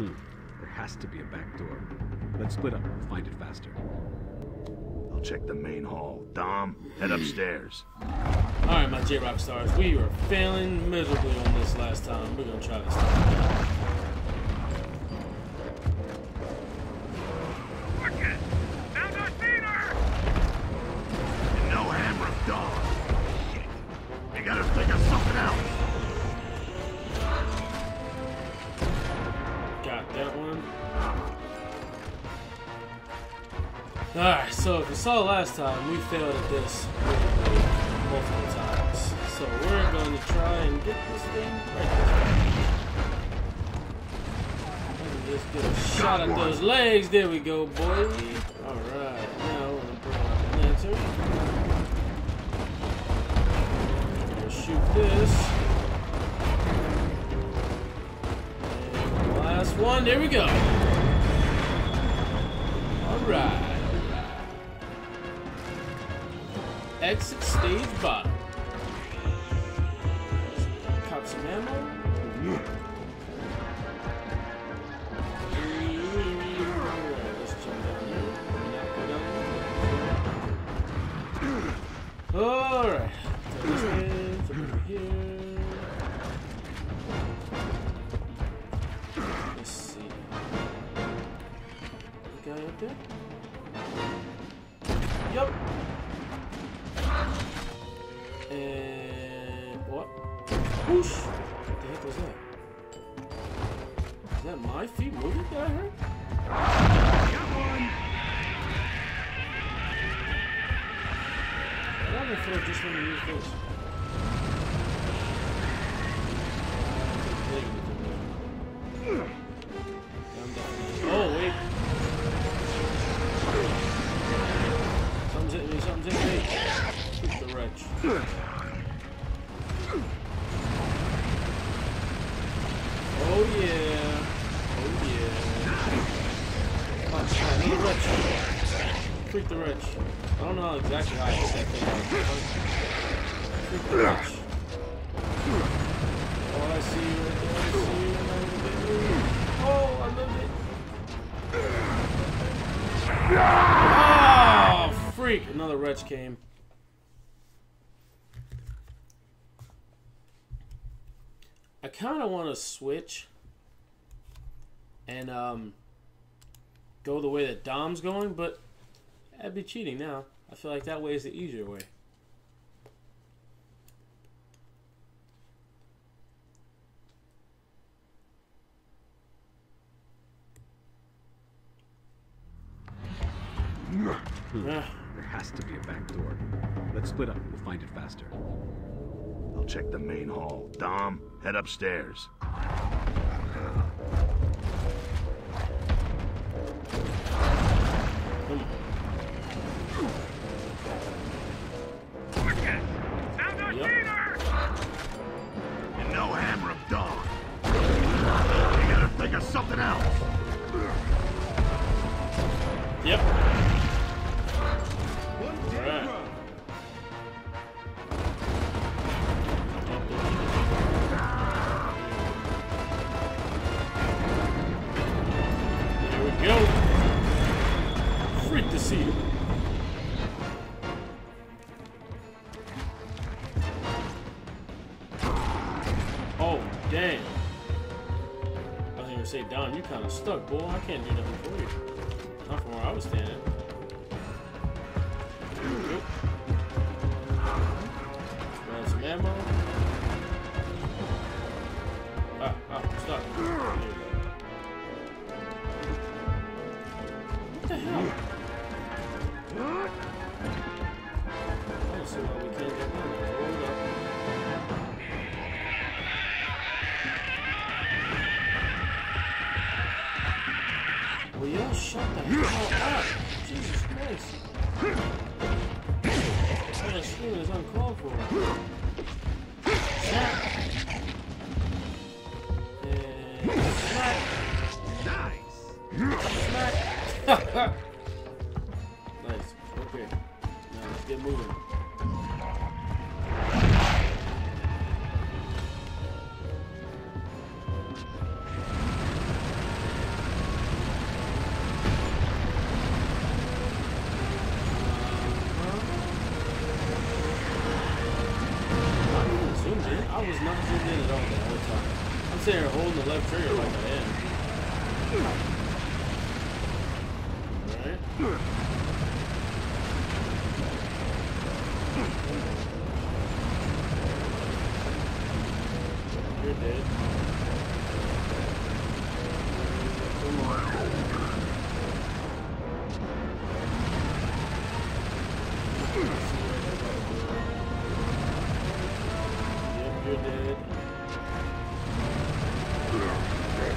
There has to be a back door. Let's split up and find it faster. I'll check the main hall. Dom, head upstairs. Alright, my J-Rock stars. We were failing miserably on this last time. We're gonna try this time. No hammer of dog. Shit. You gotta think of something else. Got that one. Alright, so if you saw last time, we failed at this multiple times. So we're going to try and get this thing right this way. Just get a shot at those legs. There we go, boy. Alright, now we're going to bring out the lantern. We're going to shoot this. And the last one, there we go. Alright. Exit stage bottom. Cop some ammo. Let's jump down here. Alright. This way. Jump over here. Let's see. The guy up there? Yup. And what? Whoosh! What the heck was that? Is that my feet moving that I heard? I don't feel just when you use this. Oh wait! Something's hitting me. Something's hitting me. Shoot the wretch. Oh yeah. Oh yeah. Come on, another wretch. Freak the wretch. I don't know exactly how I hit that thing. Freak the wretch. Oh, I see you right there. I see you. Oh, I love it. Oh, freak. Another wretch came. I kind of want to switch and go the way that Dom's going, but that'd be cheating now. I feel like that way is the easier way. There has to be a back door. Let's split up and find it faster. I'll check the main hall. Dom, head upstairs. And no hammer of dog. You gotta think of something else. Yep. Alright. There we go. Freak to see you. Oh, dang. I was gonna say, Don, you kind of stuck, boy. I can't do nothing for you. Not from where I was standing. Nope. Grab some ammo. Stop. There you go. What the hell? I don't see why we can't get down there. Hold up. Will y'all shut the hell up? Jesus Christ. All that screaming is uncalled for. Snap. And smack. Nice. Smack. Nice. Okay. Now let's get moving. the left trigger like I am. Alright. You're dead. Come on. Yep, you're dead. You're dead.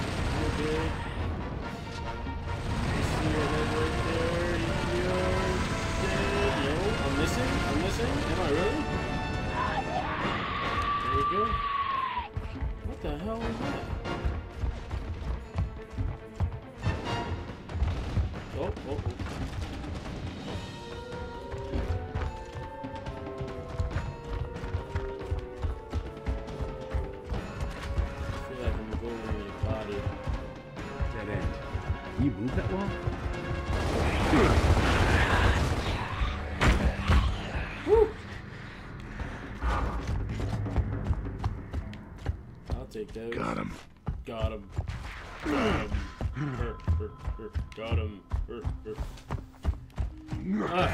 You see your head right there. You're dead. No, I'm missing. I'm missing. Am I really? There we go. What the hell was that? Oh, oh, oh. I feel like I'm going in your body. Dead end. Can you move that wall? Woo! I'll take those. Got him. Got him. Got him. Got him. Ah.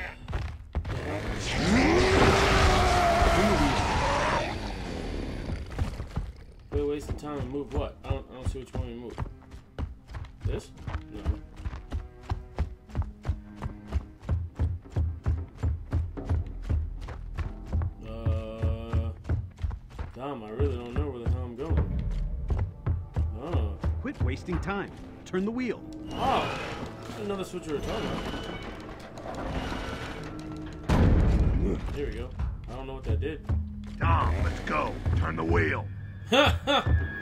Quit wasting time and move what? I don't see which one you move. This? No. Damn, I really don't know where the hell I'm going. Oh. Quit wasting time. Turn the wheel. Oh! I didn't know that's what you were talking about. Here we go. I don't know what that did. Tom, let's go. Turn the wheel. Ha ha!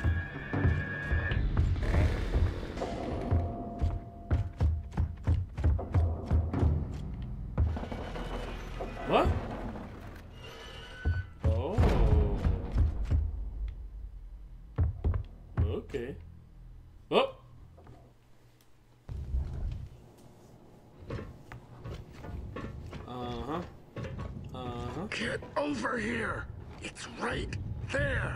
What? Oh. Okay. Oh. Uh-huh. Uh-huh. Get over here. It's right there.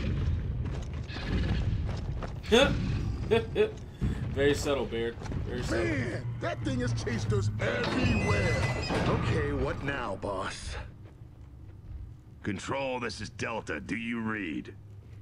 Very subtle, Beard. Very subtle. Man, that thing has chased us everywhere. Okay, what now, boss? Control, this is Delta. Do you read?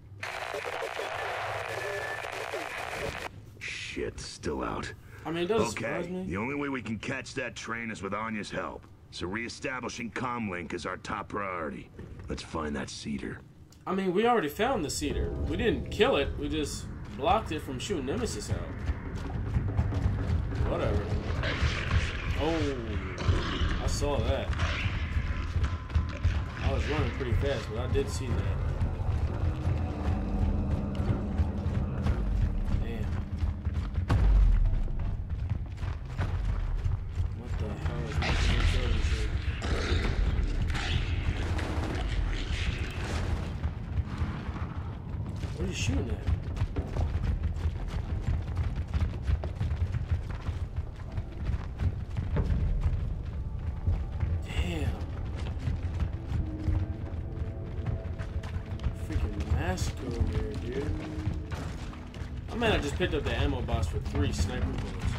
Shit, still out. I mean, it doesn't surprise Okay, me. the only way we can catch that train is with Anya's help. So re-establishing comlink is our top priority. Let's find that cedar. I mean, we already found the cedar. We didn't kill it. We just blocked it from shooting Nemesis out. Whatever. Oh, I saw that. I was running pretty fast, but I did see that. Damn. What the hell is making me throw this shit? What are you shooting at? Damn. Freaking mask over here, dude. I mean, I just picked up the ammo box for 3 sniper bullets.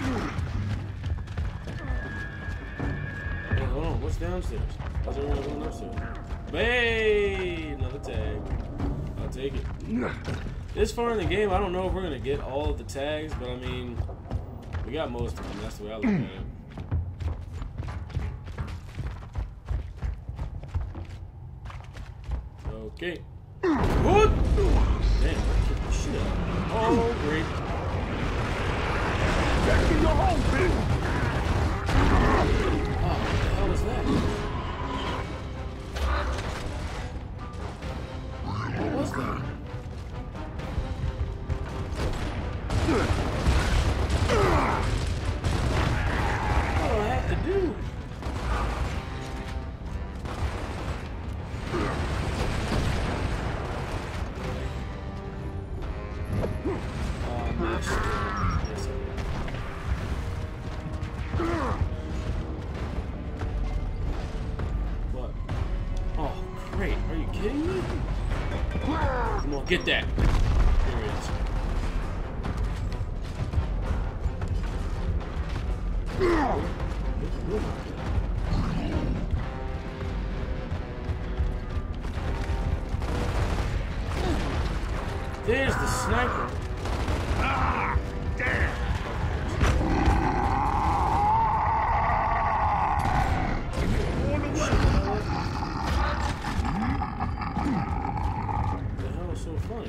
Hey, hold on. What's downstairs? How's everyone going upstairs? Hey, another tag. I'll take it. This far in the game, I don't know if we're gonna get all of the tags, but I mean, we got most of them. That's the way I look at it. Okay. What? Damn, that kicked the shit out of me. Oh, great. Back in your hole, bitch! Oh, what the hell is that? What was that? What do I have to do? Oh, nice. What? Oh, great. Are you kidding me? Come on, get that. sniper. Ah, damn. The hell is so funny?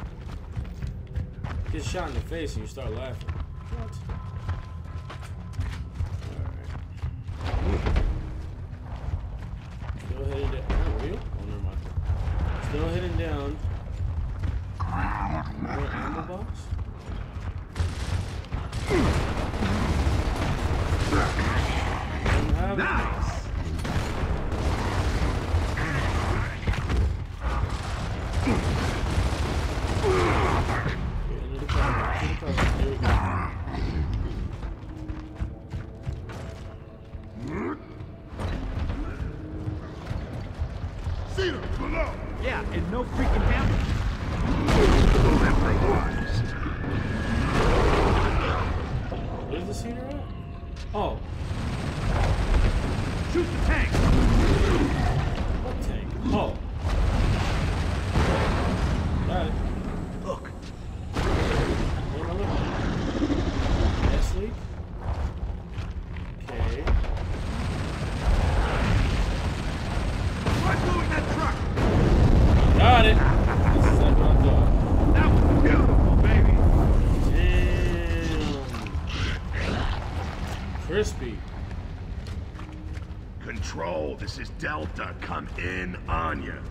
Get shot in the face and you start laughing. What? Alright. Still heading down. Oh, real? Oh, never mind. Still heading down. More ammo box? Nice! See them below. Yeah, and no freaking damage. Where's the cedar at? Oh. Shoot the tank! What tank? Oh. Got it. Look. Where am I looking? Gas leak? Okay. Try moving that truck. Got it. That's exactly what I thought. That was beautiful, baby. Damn. Crispy. Control, this is Delta. Come in on you.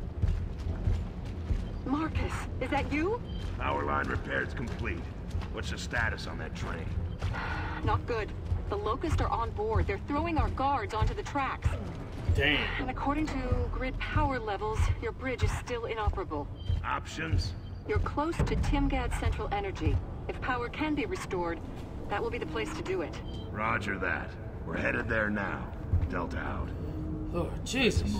Marcus, is that you? Power line repairs complete. What's the status on that train? Not good. The Locusts are on board. They're throwing our guards onto the tracks. Damn. And according to grid power levels, your bridge is still inoperable. Options? You're close to Timgad's central energy. If power can be restored, that will be the place to do it. Roger that. We're headed there now. Delta out. Oh, Jesus.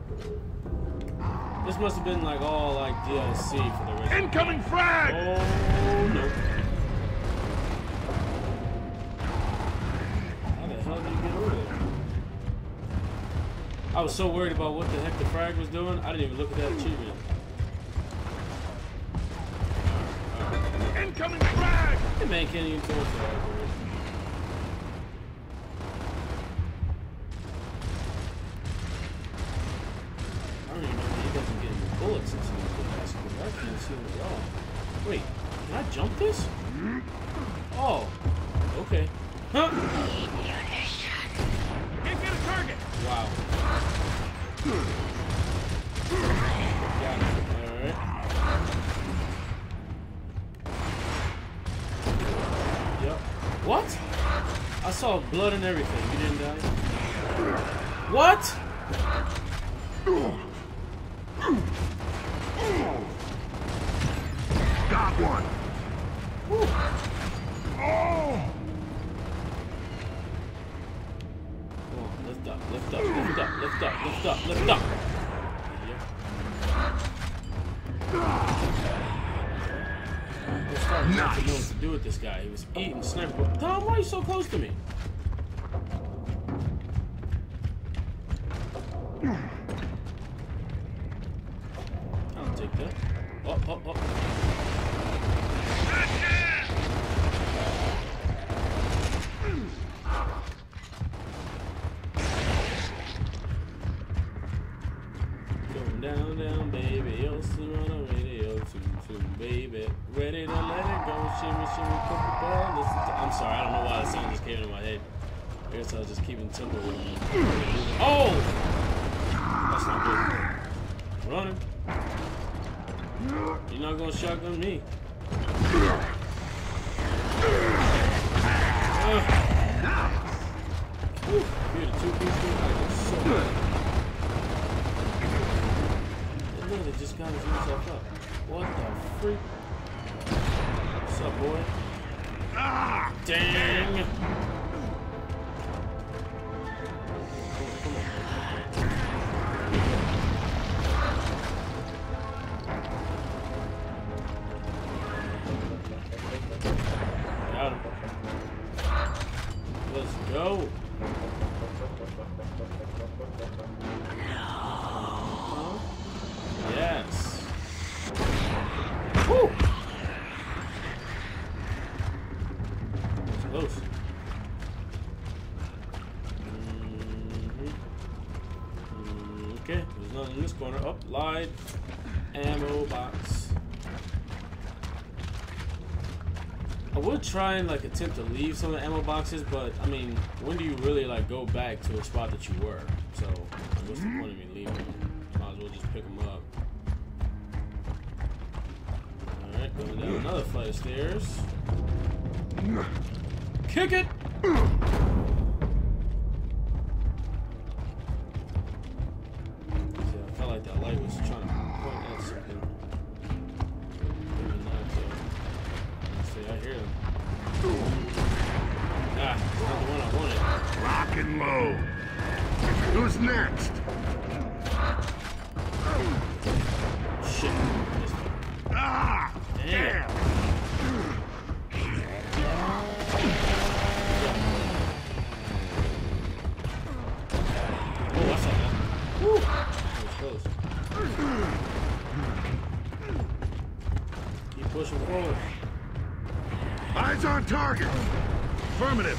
This must have been like all like DLC for the original. Incoming frag! Oh, no. How the hell did you get over there? I was so worried about what the heck the frag was doing, I didn't even look at that achievement. Incoming frag! The man can't even throw a frag, bro. I don't even know if he doesn't get any bullets into the basketball. I can't see him at all. Wait, can I jump this? Oh, okay. Huh? Can't get a target! Wow. Got it. Alright. Yep. What? I saw blood and everything. You didn't die? What? Got one! Whew. Oh! Come on, lift up, lift up, lift up, lift up, lift up, lift up. We're starting not to know what to do with this guy. He was eating sniper. Tom, why are you so close to me? I'll take that. Oh, oh, oh. Going down, down, baby. You'll see on the radio, soon, baby. Ready to let it go. Shimmy, shimmy, couple ball. Listen to. I'm sorry, I don't know why that song just came into my head. I guess I was just keeping tempo with me. Oh! That's not good. Running. You're not gonna shotgun me. Whew. You're the two-piece thing. I get so bad. It literally just got himself up. What the freak? What's up, boy? Ah! Dang! Got him. Let's go. Huh? Yes. Woo! corner. Oh, lied. Ammo box. I would try and like attempt to leave some of the ammo boxes, but I mean, when do you really like go back to a spot that you were? So what's the point of me leaving them? Might as well just pick them up. All right, going down another flight of stairs. Kick it! I felt like that light was trying to point at something. Maybe not, though. See, I hear them. Ah, it's not the one I wanted. Lock and load. Who's next? Shit. Ah! Damn. Oh, I saw that. Woo! That was close. Keep pushing forward. Eyes on target. Affirmative.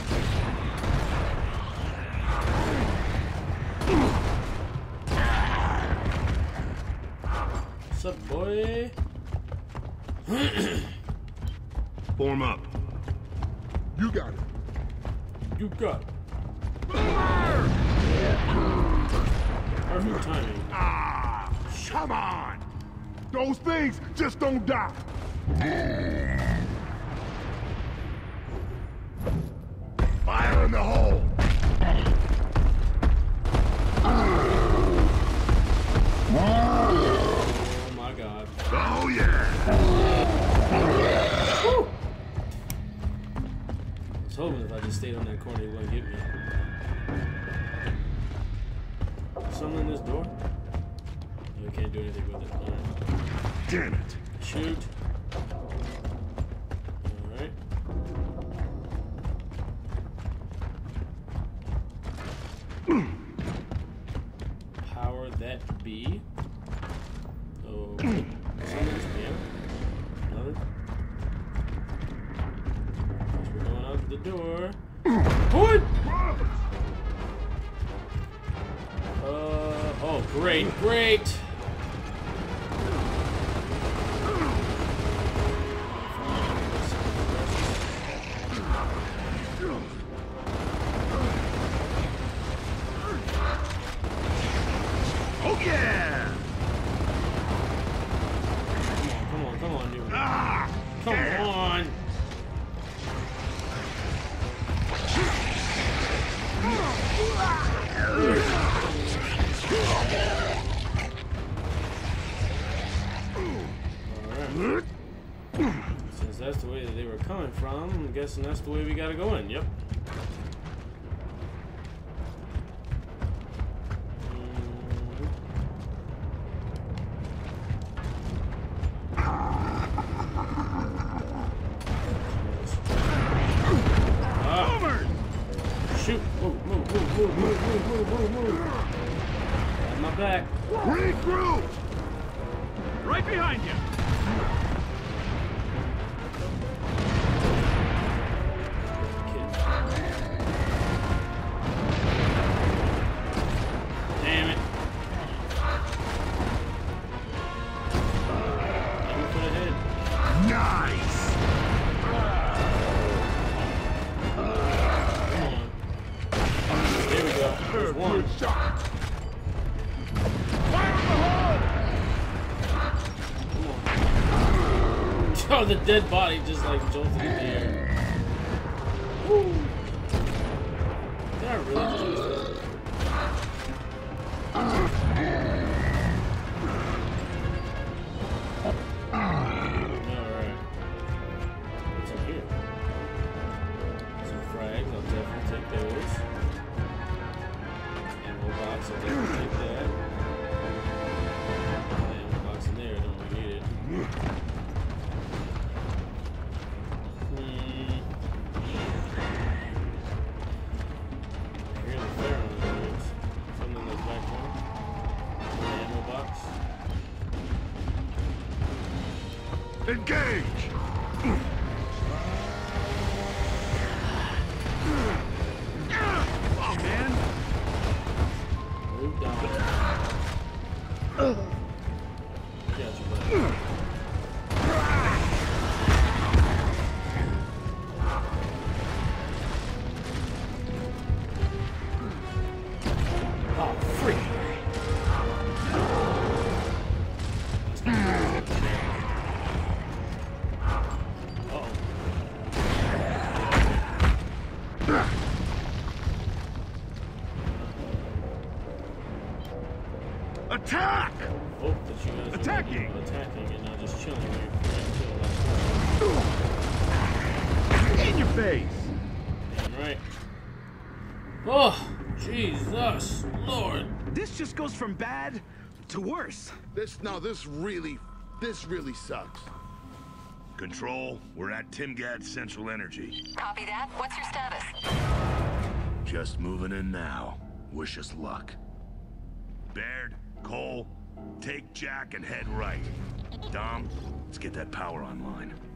What's up, boy? Form up. You got it. You got it. Perfect timing. Ah, come on. Those things just don't die. Fire in the hole. Oh my god. Oh yeah. Woo! I was hoping if I just stayed on that corner, he wouldn't get me. Something in this door? No, we can't do anything with it. Alright. Damn it. Shoot. Alright. Power that B. Oh. Something's there. Nothing. Guess we're going out the door. What? Oh, great, great. Oh yeah. Come on, dude. Ah! Come on. Alright. Since that's the way that they were coming from, I'm guessing that's the way we gotta go in. Yep. Shoot! Move! At my back. Regroup! Right behind you! Damn it. Aim for the head. Nice! There we go. There's one. Good shot. Fire in the hole. Oh, the dead body just like jumped in the air. Woo. Did I really just miss that? Alright. What's in here? Some frags, I'll definitely take those. Ammo box, I'll definitely take that. Ammo box in there, I don't really need it. Here in the fair on the roads. Something in this back corner. Ammo box. Engage! Oh, man! Move down. Attack! Hope that you guys Attacking! are attacking and not just chilling there. In your face! Damn right. Oh, Jesus, Lord. This just goes from bad to worse. This really sucks. Control, we're at Timgad's Central Energy. Copy that. What's your status? Just moving in now. Wish us luck. Baird, Cole, take Jack and head right. Dom, let's get that power online.